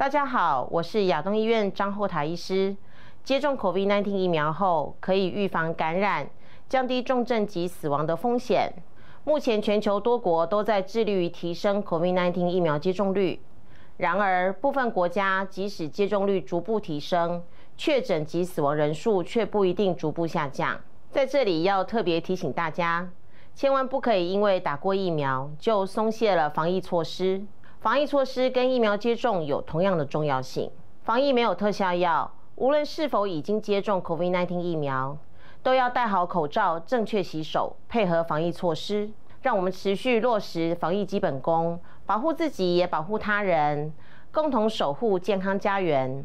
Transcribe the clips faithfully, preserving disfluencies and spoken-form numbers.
大家好，我是亚东医院张后台医师。接种 COVID 十九 疫苗后，可以预防感染，降低重症及死亡的风险。目前全球多国都在致力于提升 COVID 十九 疫苗接种率。然而，部分国家即使接种率逐步提升，确诊及死亡人数却不一定逐步下降。在这里要特别提醒大家，千万不可以因为打过疫苗就松懈了防疫措施。防疫措施跟疫苗接种有同样的重要性。防疫没有特效药，无论是否已经接种 COVID 十九 疫苗，都要戴好口罩、正确洗手，配合防疫措施。让我们持续落实防疫基本功，保护自己也保护他人，共同守护健康家园。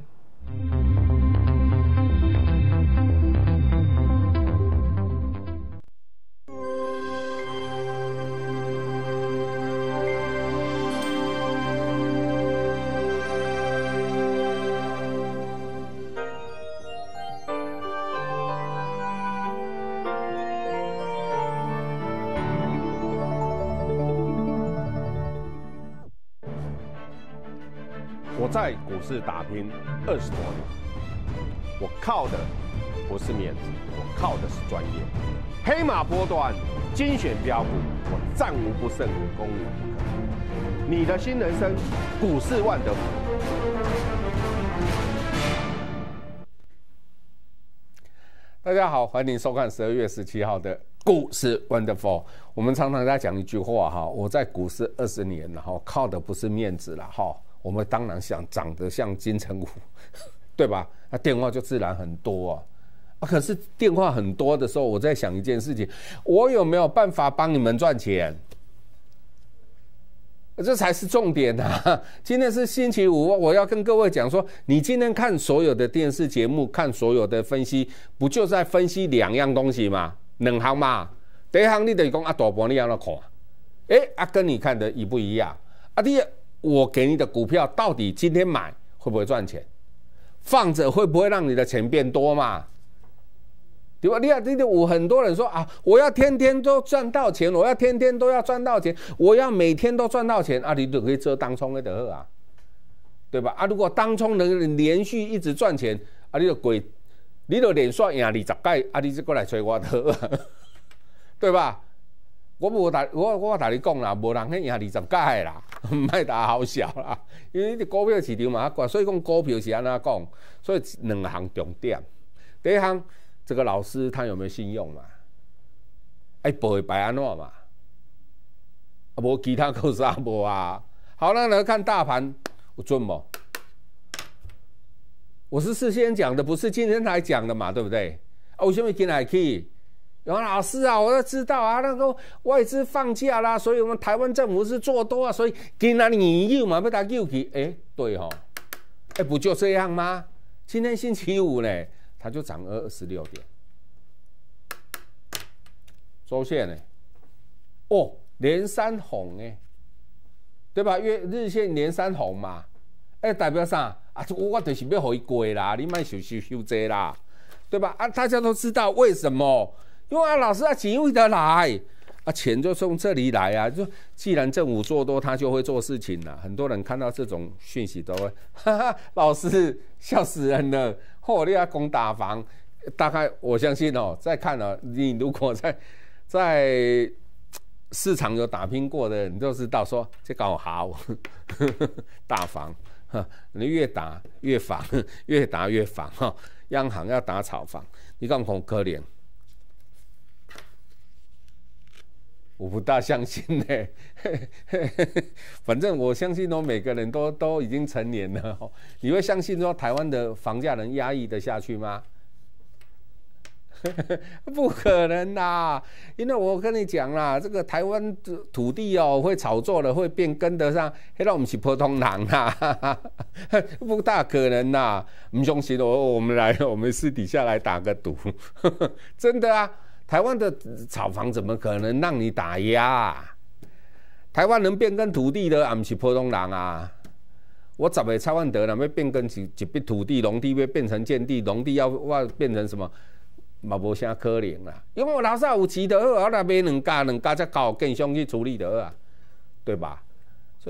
我在股市打拼二十多年，我靠的不是面子，我靠的是专业。黑马波段，精选标股，我战无不胜，攻无不克。你的新人生，股市万德福。大家好，欢迎收看十二月十七号的股市 Wonderful。我们常常在讲一句话哈，我在股市二十年了哈，靠的不是面子了哈。我们当然想长得像金城武，对吧？那电话就自然很多啊。啊，可是电话很多的时候，我在想一件事情：我有没有办法帮你们赚钱？这才是重点啊！今天是星期五，我要跟各位讲说，你今天看所有的电视节目，看所有的分析，不就在分析两样东西吗？两行嘛。第一行你得讲啊，大盘你要怎看？哎，啊，跟你看的一不一样？啊，第二。我给你的股票到底今天买会不会赚钱？放着会不会让你的钱变多嘛？对吧？你看，你我很多人说啊，我要天天都赚到钱，我要天天都要赚到钱，我要每天都赚到钱啊！你就可以做当冲的得啊，对吧？啊，如果当冲能连续一直赚钱啊，你就鬼，你就连续赢二十届啊，你就过来找我得啊，对吧？我无大我我同你讲啦，无人去赢二十届啦，唔爱打好笑啦。因为你股票市场嘛，所以讲股票是安怎讲？所以两项重点，第一项，这个老师他有没有信用嘛？哎，背白安怎嘛？啊，无其他够啥无啊？好，那来看大盘有准不？我是事先讲的，不是今天才讲的嘛，对不对？啊，为什么今天去？然后老师啊，我要知道啊，那个外资放假啦，所以我们台湾政府是做多啊，所以今天你又嘛要打救起，哎，对哦，哎，不就这样吗？今天星期五呢，它就涨二十六点，周线呢，哦，连三红哎，对吧？月日线连三红嘛，哎，代表啥啊？我就是要给它过啦，你莫收收收这啦，对吧？啊，大家都知道为什么？因为啊，老师啊，钱会得来啊，钱就从这里来啊。就既然政府做多，他就会做事情了。很多人看到这种讯息都会，哈哈，老师笑死人了。嚯、哦，你要攻打房，大概我相信哦，再看哦，你如果在在市场有打拼过的，你就知道说这搞好打房，你越打越防，越打越防哈。央行要打炒房，你讲好可怜。我不大相信呢、欸，反正我相信哦，每个人都都已经成年了，你会相信说台湾的房价能压抑得下去吗？不可能啦，因为我跟你讲啦，这个台湾土地哦会炒作的，会变跟得上，那我们是普通人啦，不大可能啦。不相信我，我们来，我们私底下来打个赌，真的啊。台湾的炒房怎么可能让你打压、啊？台湾能变更土地的，也不是普通人啊！我十个蔡万德了，要变更一一笔土地，农地要变成建地，农地要要变成什么？嘛无啥可能啦，因为我老早有钱就好，我来买两家，两家才搞建商去处理就好啊，对吧？所以讲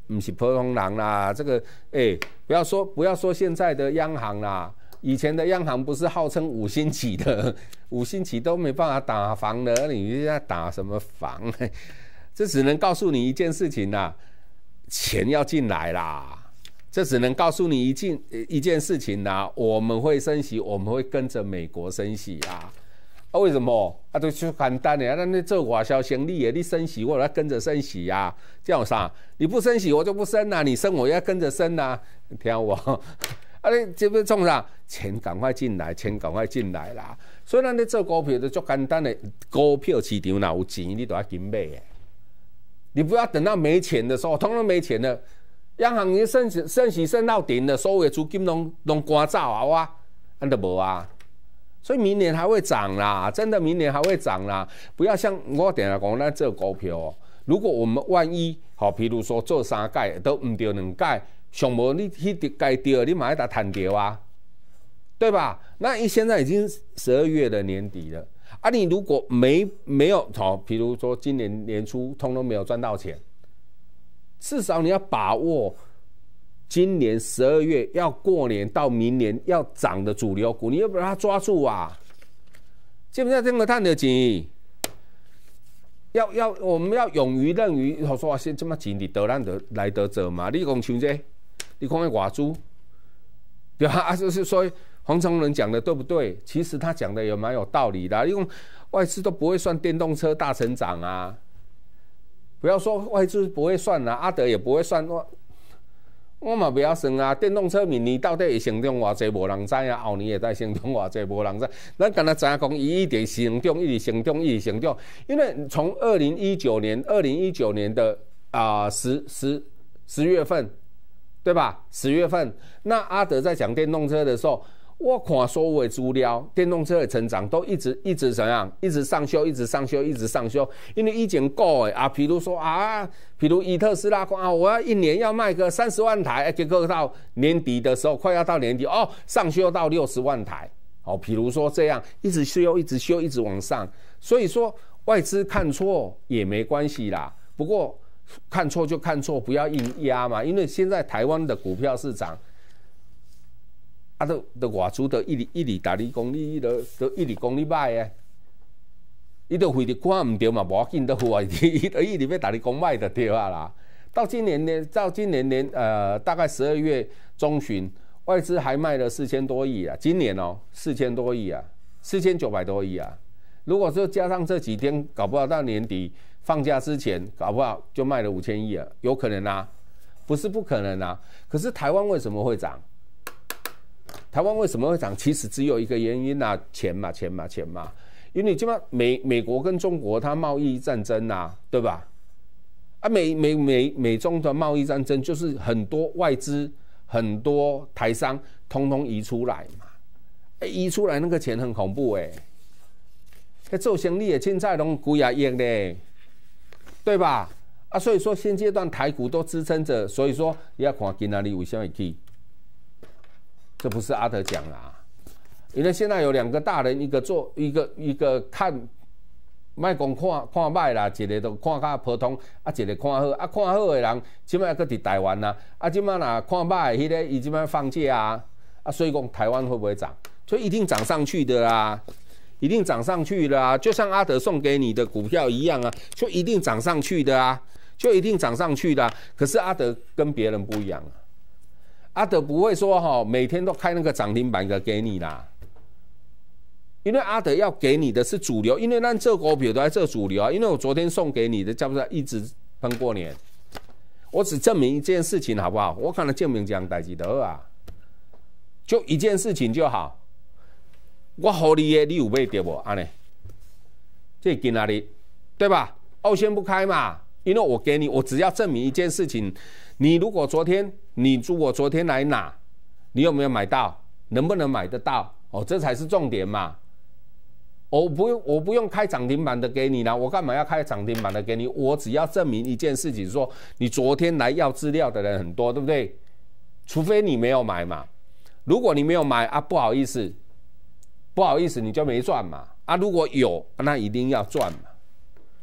不是普通人啦。这个哎、欸，不要说不要说现在的央行啦，以前的央行不是号称五星级的，五星级都没办法打房的，你在打什么房？这只能告诉你一件事情啦，钱要进来啦。这只能告诉你一件一件事情啦，我们会升息，我们会跟着美国升息啊。啊，为什么？啊，就就简单的啊，咱做外销生意的，你升息，我要跟着升息啊。这样啥？你不升息，我就不升啊；你升，我要跟着升啊。听我，啊，你这边冲啥？钱赶快进来，钱赶快进来啦。所以咱咧做股票就足简单的，股票市场哪有钱，你都要紧买的。你不要等到没钱的时候，通通没钱了，央行已经升息升息升到顶了，所有的资金拢拢赶走啊，哇，安都无啊。所以明年还会涨啦，真的明年还会涨啦。不要像我等下讲咱做股票哦，如果我们万一好，比如说做三届都唔对两届，上无你迄届对，你马上打弹掉啊，对吧？那现在已经十二月的年底了啊，你如果没没有好，比如说今年年初通通没有赚到钱，至少你要把握。今年十二月要过年到明年要涨的主流股，你要把它抓住啊！基本上这么赚的钱，要要我们要勇于认于，我说现这么钱你得咱得来得者嘛？你讲像这，你看那外资，对吧？啊，就是说黄崇仁讲的对不对？其实他讲的也蛮有道理的、啊。你讲外资都不会算电动车大成长啊，不要说外资不会算啊，阿德也不会算。我嘛不要算啊！电动车明年到底会成长偌济，无人知啊。后年会再成长偌济，无人知。咱敢若知影讲，伊一直成长，一直成长，一直成长。因为从二零一九年，二零一九年的啊、呃、十十十月份，对吧？十月份，那阿德在讲电动车的时候，我看所有的资料，电动车的成长都一直一直怎样，一直上修，一直上修，一直上修。因为以前讲的啊，比如说啊，比如以特斯拉讲啊，我要一年要卖个三十万台，结果到年底的时候，快要到年底哦，上修到六十万台。哦，比如说这样，一直修，一直修，一直往上。所以说外资看错也没关系啦，不过看错就看错，不要硬压嘛。因为现在台湾的股票市场。啊，都都外资都一直一直打你讲，你都都一直讲你歹诶，伊都非得看唔对嘛，无要紧都好啊，伊都一直要打你讲歹就对啊啦。到今年呢，到今年年呃大概十二月中旬，外资还卖了四千多亿啊，今年哦四千多亿啊，四千九百多亿啊。如果说加上这几天，搞不好到年底放假之前，搞不好就卖了五千亿了，有可能啊，不是不可能啊。可是台湾为什么会涨？台湾为什么会涨？其实只有一个原因啊，钱嘛，钱嘛，钱嘛。因为你基本上美美国跟中国它贸易战争啊，对吧？啊，美美美美中的贸易战争就是很多外资、很多台商通通移出来嘛。欸、移出来那个钱很恐怖哎、欸，做生意的现在都几啊亿嘞，对吧？啊，所以说现阶段台股都支撑着，所以说你要看今仔日为什么会起。这不是阿德讲啊，因为现在有两个大人，一个做一个一个看，卖讲看看歹啦，一个都看较普通，啊一个看好，啊看好的人，即摆搁伫台湾呐，啊即摆若看歹的迄个，伊即摆放假啊，啊所以讲台湾会不会涨？所以一定涨上去的啦，一定涨上去的啊，就像阿德送给你的股票一样啊，就一定涨上去的啊，就一定涨上去的、啊。可是阿德跟别人不一样啊。阿德不会说哈，每天都开那个涨停板的给你啦，因为阿德要给你的是主流，因为咱这股票都在这主流啊。因为我昨天送给你的叫不叫一直喷过年？我只证明一件事情好不好？我可能证明这样代志的啊，就一件事情就好。我给你的，你有买到无？安尼，这今哪里对吧？奥先不开嘛，因为我给你，我只要证明一件事情。你如果昨天，你如果昨天来拿，你有没有买到？能不能买得到？哦，这才是重点嘛。我不用，我不用开涨停板的给你啦，我干嘛要开涨停板的给你？我只要证明一件事情，说你昨天来要资料的人很多，对不对？除非你没有买嘛。如果你没有买啊，不好意思，不好意思，你就没赚嘛。啊，如果有，那一定要赚嘛。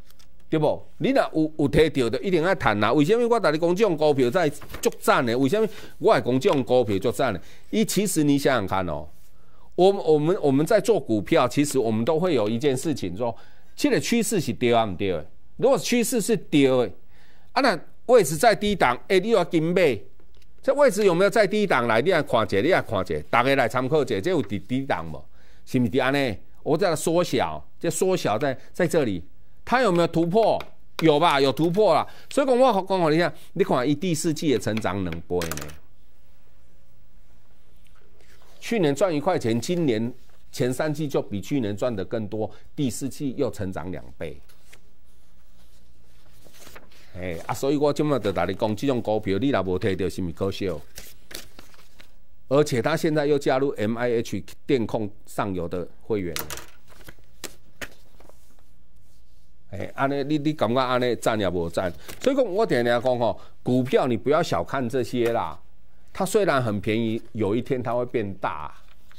对不？你若有有摕到的，一定要赚啦。为什么我跟你讲，这种股票在足赞的？为什么我会讲这种股票足赞的？伊其实你想想看哦，我我们我们在做股票，其实我们都会有一件事情说，这个趋势是对啊，唔对的。如果趋势是对的，啊那位置在低档，哎、欸，你要跟买。这位置有没有在低档来？你来看一下，你来看一下，大家来参考一下，这有低低档无？是不是安尼？我在缩小，这缩小在在这里。它有没有突破？有吧，有突破啦。所以讲我讲好你看，你看一第四季的成长两倍呢。去年赚一块钱，今年前三季就比去年赚的更多，第四季又成长两倍。哎啊，所以我今麦就跟你讲，这种股票你若无摕到，是不是可惜？而且他现在又加入 M I H 电控上游的会员。哎，安尼你你感觉安尼赚也无赚，所以讲我点点讲吼，股票你不要小看这些啦，它虽然很便宜，有一天它会变大。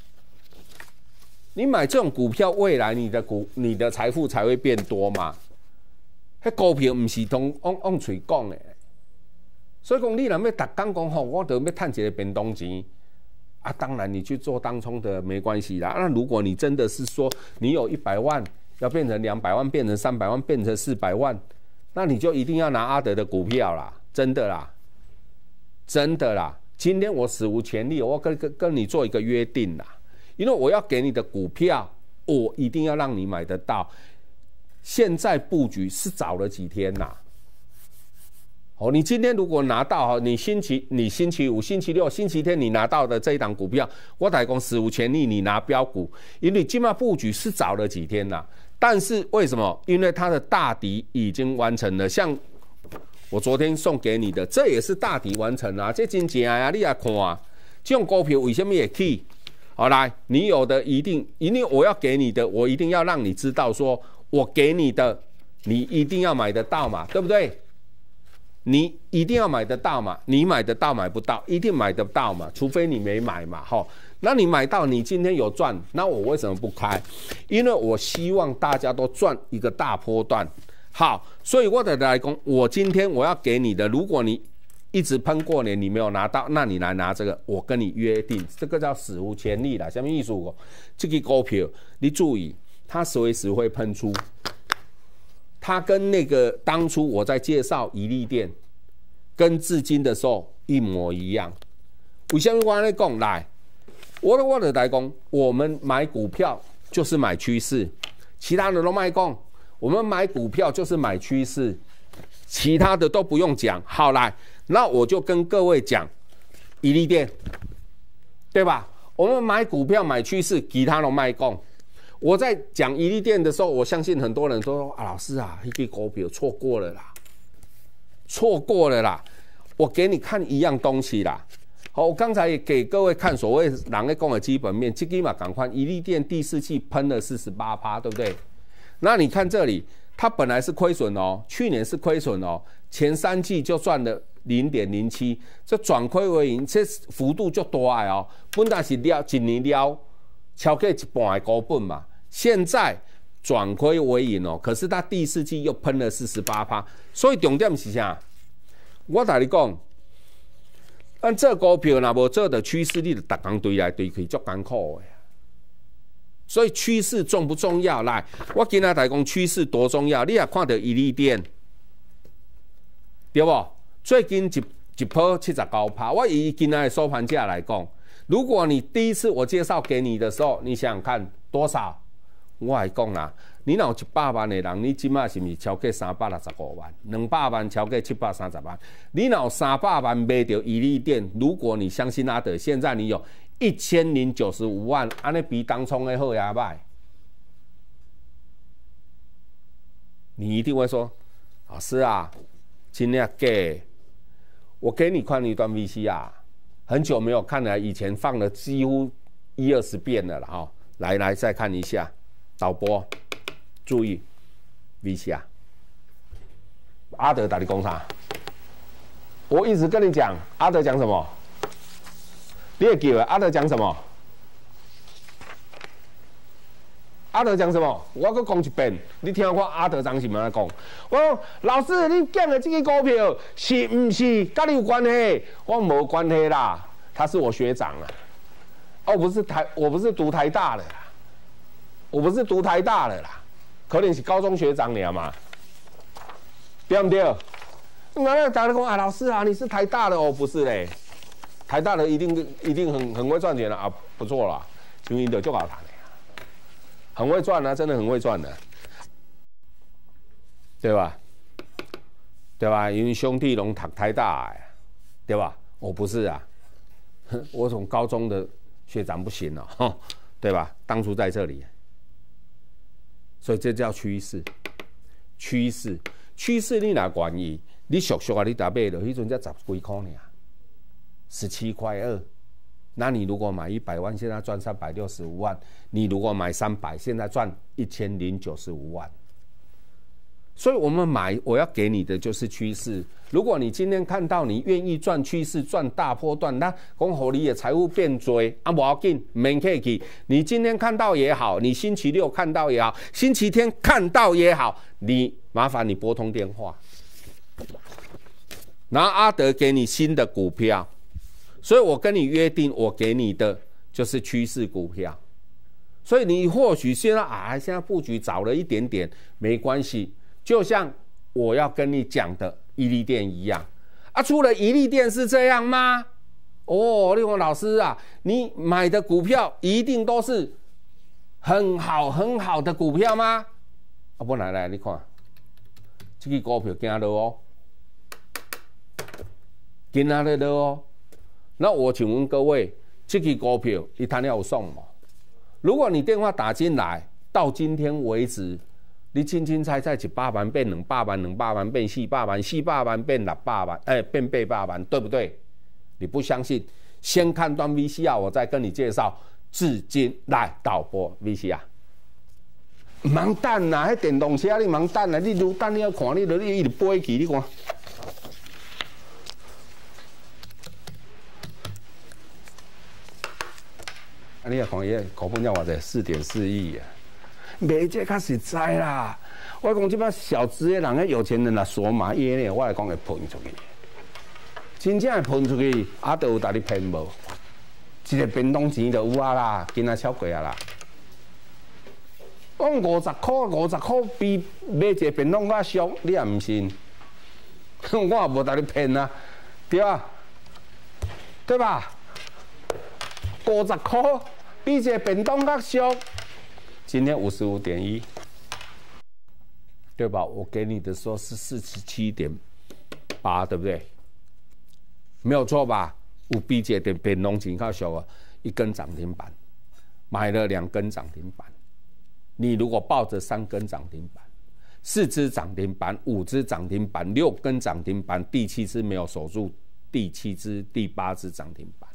你买这种股票，未来你的股你的财富才会变多嘛。迄股票唔是通往往嘴讲的，所以讲你若要逐工讲吼，我就要赚一个便当钱。啊，当然你去做当冲的没关系啦。那如果你真的是说你有一百万。要变成两百万，变成三百万，变成四百万，那你就一定要拿阿德的股票啦，真的啦，真的啦。今天我史无前例，我跟跟跟你做一个约定啦，因为我要给你的股票，我一定要让你买得到。现在布局是早了几天呐？哦，你今天如果拿到，你星期你星期五、星期六、星期天你拿到的这一档股票，我打讲史无前例，你拿标股，因为今麦布局是早了几天呐。但是为什么？因为它的大底已经完成了，像我昨天送给你的，这也是大底完成啊，这真正啊，你来看啊，这种股票为什么也去？好来，你有的一定，因为我要给你的，我一定要让你知道说，我给你的，你一定要买得到嘛，对不对？你一定要买得到嘛，你买得到买不到，一定买得到嘛，除非你没买嘛，吼。那你买到，你今天有赚，那我为什么不开？因为我希望大家都赚一个大波段。好，所以我的来讲，我今天我要给你的，如果你一直喷过年你没有拿到，那你来拿这个，我跟你约定，这个叫史无前例啦。什么意思？这个股票你注意，它随时会喷出。它跟那个当初我在介绍宜利店跟至今的时候一模一样。为什么我在讲来？我的我的来讲，我们买股票就是买趋势，其他的都卖讲。我们买股票就是买趋势，其他的都不用讲。好来，那我就跟各位讲宜利店，对吧？我们买股票买趋势，其他都卖讲。我在讲宜利店的时候，我相信很多人都说啊，老师啊，一个股票错过了啦，错过了啦。我给你看一样东西啦。好，我刚才也给各位看所谓人在讲的基本面，这个嘛赶快，宜利店第四季喷了 百分之四十八， 对不对？那你看这里，它本来是亏损哦，去年是亏损哦，前三季就赚了 零点零七， 这转亏为盈，这幅度就大的哦。本来是了一年了超过一半的股本嘛，现在转亏为盈哦，可是它第四季又喷了 百分之四十八， 所以重点是啥？我跟你讲。但这股票若无做的趋势，你就逐工堆来堆去，足艰苦的。所以趋势重不重要？来，我今仔来讲趋势多重要，你也看到宜利店，对不？最近一一波七十九趴，我以今仔的收盘价来讲，如果你第一次我介绍给你的时候，你想想看多少？我来讲啦，你若有一百万的人，你即马是不是超过三百六十五万？两百万超过七百三十万？你若有三百万买到宜利店，如果你相信阿德，现在你有一千零九十五万，安尼比当冲的好呀歹？你一定会说，老师啊，真的假？我给你看一段 V C R， 很久没有看了，以前放了几乎一二十遍了啦哈。来来，再看一下。导播，注意 V C R。阿德打你讲啥？我一直跟你讲，阿德讲什么？你也记得阿德讲什么？ 阿德讲什么？我搁讲一遍，你听看阿德讲什么来讲？我讲老师，你讲的这个股票是唔是跟你有关系？我说没关系啦，他是我学长啊。哦，我不是台，我不是读台大的啦，我不是读台大的啦，可能是高中学长了嘛，对不对？那那大家讲啊，老师啊，你是台大的哦？不是嘞，台大的一定一定很很会赚钱的啊，不错啦，因为你就搞谈的，很会赚啊，真的很会赚的，对吧？对吧？因为兄弟拢读台大的，对吧？我不是啊，我从高中的。学长不行了、哦，对吧？当初在这里，所以这叫趋势。趋势，趋势你哪管意？你俗俗啊，你打买了，迄阵才十几块呢，十七块二。那你如果买一百万，现在赚三百六十五万；你如果买三百，现在赚一千零九十五万。所以我们买，我要给你的就是趋势。如果你今天看到你愿意赚趋势、赚大波段，那讲好你的财务变多，啊不要紧，免客气。你今天看到也好，你星期六看到也好，星期天看到也好，你麻烦你拨通电话，然后阿德给你新的股票。所以我跟你约定，我给你的就是趋势股票。所以你或许现在啊，现在布局早了一点点，没关系。就像我要跟你讲的伊利电一样啊，除了伊利电是这样吗？哦，立宏老师啊，你买的股票一定都是很好很好的股票吗？啊，不来来，你看，这个股票今日哦，今日的哦。那我请问各位，这个股票一摊要送吗？如果你电话打进来，到今天为止。你清清猜猜，一百万变两百万，两百万变四百万，四百万变六百万，哎、欸，变八百万，对不对？你不相信？先看段 V C R， 我再跟你介绍至今来导播 V C R。忙等啦，迄电动车你忙等啦，你如等你要看，你就你一直飞去，你看。啊，你也看伊股本要偌济，四点四亿啊。卖这较实在啦！我讲即摆小资的人，迄有钱人啦，索马耶呢，我来讲会喷出去，真正会喷出去，阿都有搭你骗无？一个便当钱就有啊啦，今仔超过啊啦。我五十块，五十块比买一个便当较俗，你也唔信？我也无搭你骗啊，对啊，对吧？五十块比一个便当较俗。今天五十五点一，对吧？我给你的时候是四十七点八，对不对？没有错吧？有比这点变动情较小啊，一根涨停板，买了两根涨停板。你如果抱着三根涨停板、四只涨停板、五只涨停板、六根涨停板，第七只没有守住，第七只、第八只涨停板。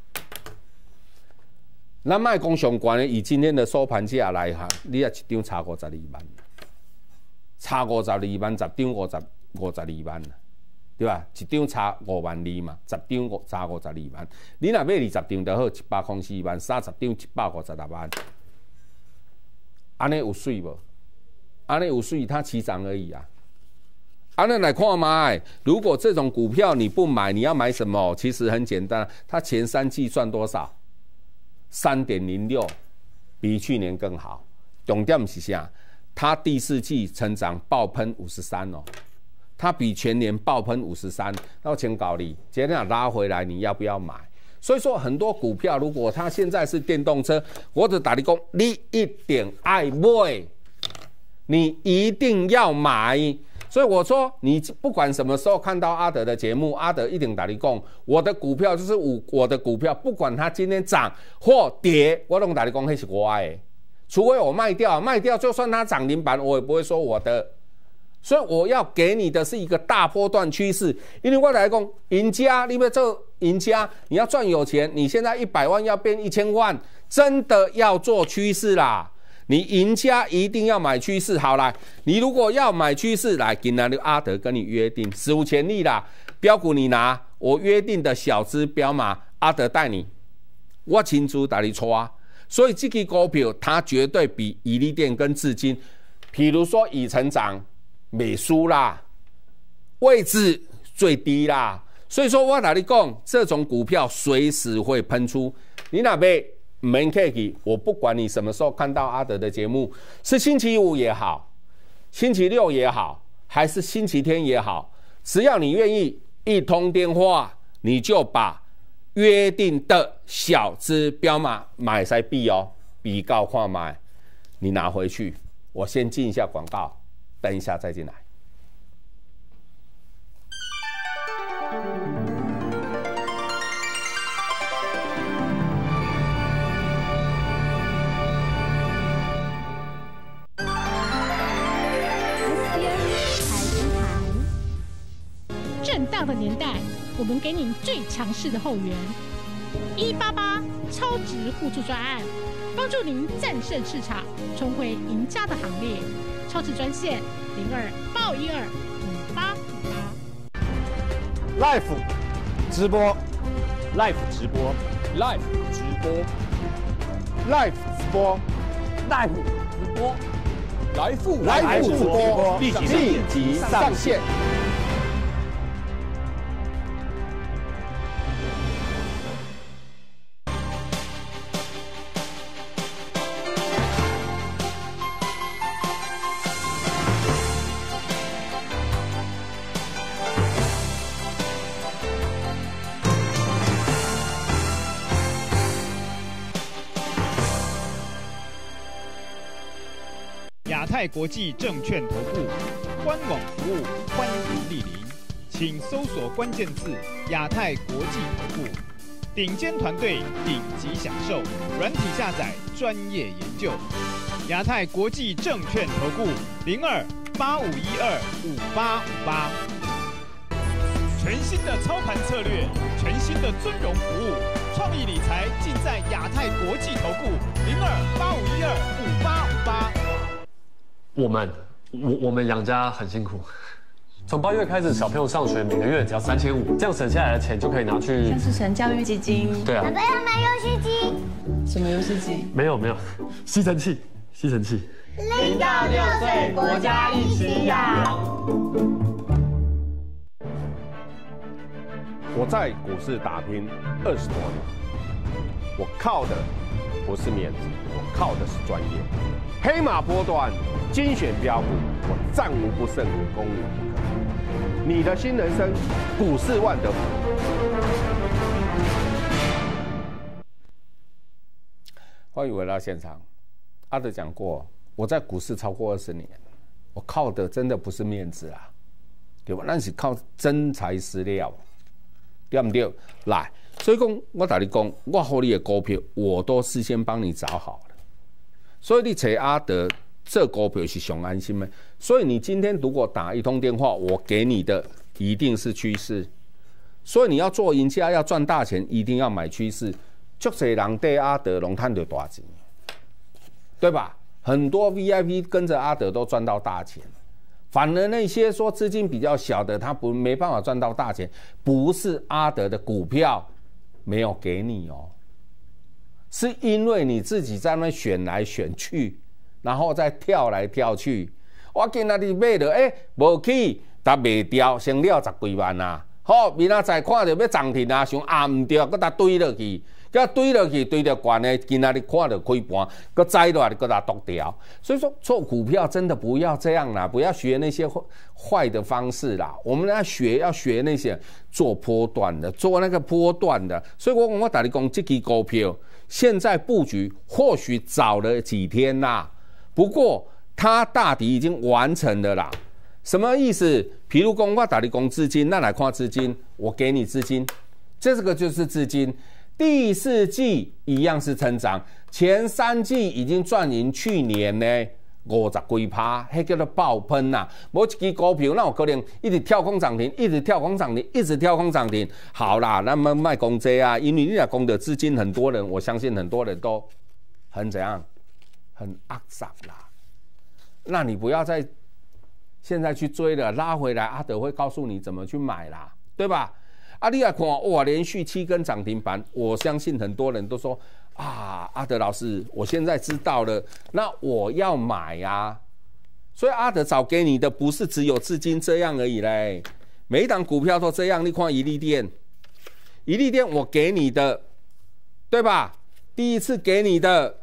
咱卖讲上悬的，以今天的收盘价来哈，你也一张差五十二万，差五十二万，十张五十五十二万，对吧？一张差五万二嘛，十张差五十二万。你若买二十张就好，一百零四万，三十张一百五十六万，安尼有水无？安尼有水，它起涨而已啊。安尼来看嘛，如果这种股票你不买，你要买什么？其实很简单，它前三季赚多少？三点零六，比去年更好。重点是啥？它第四季成长爆喷五十三哦，它比全年爆喷五十三。那我请教你，今天拉回来，你要不要买？所以说，很多股票如果它现在是电动车，我就打你讲，你一定爱买，你一定要买。所以我说，你不管什么时候看到阿德的节目，阿德一定打你讲，我的股票就是我的股票，不管它今天涨或跌，我都打你讲，那是我的。除非我卖掉，卖掉就算它涨停板，我也不会说我的。所以我要给你的是一个大波段趋势，因为我来讲，赢家，你要做赢家，你要赚有钱，你现在一百万要变一千万，真的要做趋势啦。你赢家一定要买趋势，好来，你如果要买趋势，来，今天阿德跟你约定，史无前例啦，标股你拿，我约定的小资标码，阿德带你，我亲自带你抓， 所以这支股票它绝对比宜利电跟智金，譬如说已成长、美苏啦，位置最低啦。所以说我跟你讲，这种股票随时会喷出。你那边没客气，我不管你什么时候看到阿德的节目，是星期五也好，星期六也好，还是星期天也好，只要你愿意一通电话，你就把约定的小支标码买塞币哦，比告看买，你拿回去。我先进一下广告，等一下再进来。 震荡的年代，我们给您最强势的后援，一八八超值互助专案，帮助您战胜市场，重回赢家的行列。超值专线零二八五一二五八五八。 Life 直播 ，Life 直播 ，Live 直播 ，Life 直播 ，Live 直播，来复来复直播， 立即立即上线。 亚太国际证券投顾官网服务欢迎莅临，请搜索关键字“亚太国际投顾”，顶尖团队，顶级享受，软体下载，专业研究。亚太国际证券投顾零二八五一二五八五八。全新的操盘策略，全新的尊荣服务，创意理财尽在亚太国际投顾零二八五一二五八五八。 我们，我我们养家很辛苦，从八月开始，小朋友上学每个月只要三千五，这样省下来的钱就可以拿去像是成教育基金。 对啊。 爸爸要买游戏机。什么游戏机？ 没有没有，吸尘器，吸尘器。 零到六岁，国家一起养。 我在股市打拼二十多年，我靠的不是面子，我靠的是专业。黑马波段，精选标股，我战无不胜，攻无不克。你的新人生，股市万得福。 欢迎回到现场。阿德讲过，我在股市超过二十年，我靠的真的不是面子啊，对吧？那是靠真材实料，对不对？来，所以讲，我跟你讲，我给你的股票，我都事先帮你找好了。所以你找阿德这股票是上安心的。所以你今天如果打一通电话，我给你的一定是趋势。所以你要做赢家，要赚大钱，一定要买趋势。足多人对阿德拢赚到大钱，对吧？很多 V I P 跟着阿德都赚到大钱，反而那些说资金比较小的，他不没办法赚到大钱，不是阿德的股票没有给你哦。是因为你自己在那选来选去，然后再跳来跳去。我今仔日买了，哎、欸，无去，但卖掉，剩了十几万啊。好，明仔载看到要涨停啊，想啊唔对，搁搭堆落去，搁堆落去，堆到悬的，今仔日看到开盘，搁栽落来，搁搭剁掉。所以说，做股票真的不要这样啦，不要学那些坏的方式啦。我们要学，要学那些做波段的，做那个波段的。所以我我跟你讲，这支股票。现在布局或许早了几天啦，不过它大抵已经完成了啦。什么意思？譬如说我跟你讲资金，那来看资金，我给你资金，这个就是资金。第四季一样是成长，前三季已经赚赢去年呢五十几趴，那叫做爆喷呐！某一支股票，那有可能一直跳空涨停，一直跳空涨停，一直跳空涨停。好啦，那么卖公这啊，因为你俩公的资金很多人，我相信很多人都很怎样，很肮脏啦。那你不要再现在去追了，拉回来，阿德会告诉你怎么去买啦，对吧？啊，你来看哇，连续七根涨停板，我相信很多人都说啊，阿德老师，我现在知道了，那我要买啊。所以阿德找给你的不是只有至今这样而已嘞，每一档股票都这样。你看宜利电，宜利电我给你的，对吧？第一次给你的，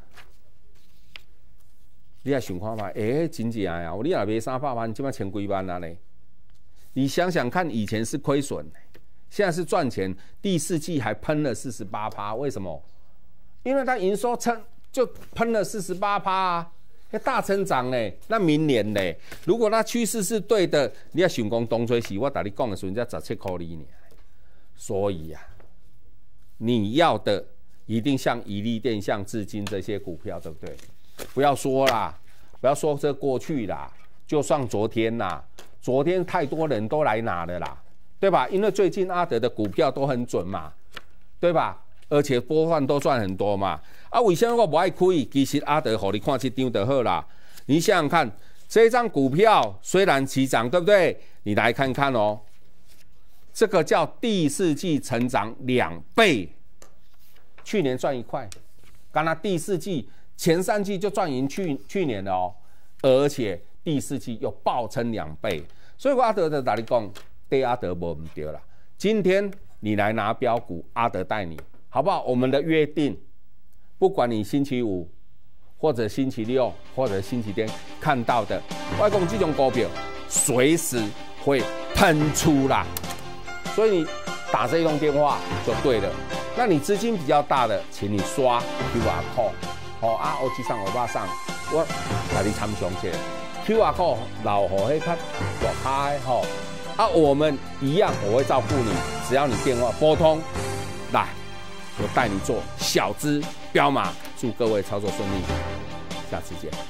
你也想看嘛？哎、欸，真正呀，你也卖三百万，现在千几万了嘞。你想想看，以前是亏损，现在是赚钱，第四季还喷了四十八趴，为什么？因为它营收撑就喷了四十八趴啊，大成长呢。那明年呢？如果那趋势是对的，你要想讲当初时我跟你讲的时候，人家十七块里呢。所以啊，你要的一定像宜利电、像至今这些股票，对不对？不要说啦，不要说这过去啦，就算昨天啦。昨天太多人都来拿了啦，对吧？因为最近阿德的股票都很准嘛，对吧？而且波段都赚很多嘛。啊，为什么我不爱开？其实阿德给你看这张就好啦。你想想看，这张股票虽然起涨，对不对？你来看看哦，这个叫第四季成长两倍，去年赚一块，刚才第四季前三季就赚赢去去年了哦，而且。第四季又暴增两倍，所以我阿德的打你讲，对阿德无唔对啦。今天你来拿标股，阿德带你，好不好？我们的约定，不管你星期五或者星期六或者星期天看到的，我讲这种股票随时会喷出啦。所以你打这一通电话就对了。那你资金比较大的，请你刷 Q R code， 好啊，我去上我爸上，我带你参详去。Q R code 老虎黑看我开吼啊，我们一样，我会照顾你，只要你电话拨通，来，我带你做小资标码，祝各位操作顺利，下次见。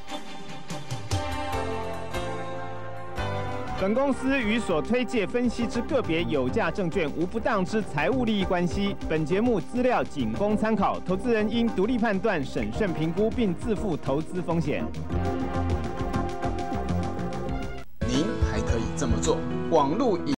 本公司与所推介分析之个别有价证券无不当之财务利益关系。本节目资料仅供参考，投资人应独立判断、审慎评估，并自负投资风险。 您还可以这么做：网络